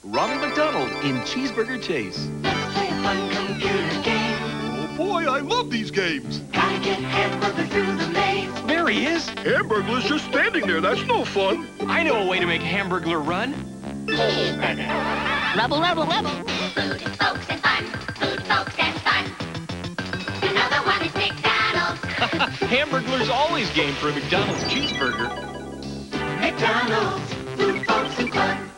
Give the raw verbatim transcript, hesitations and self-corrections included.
Ronald McDonald in Cheeseburger Chase. Let's play a fun computer game. Oh boy, I love these games. Gotta get Hamburglar through the maze. There he is. Hamburglar's just standing there. That's no fun. I know a way to make Hamburglar run. Cheeseburger. Rubble, rubble, rubble. Food, folks, and fun. Food, folks, and fun. Another one is McDonald's. Hamburglar's always game for a McDonald's cheeseburger. McDonald's. Food, folks, and fun.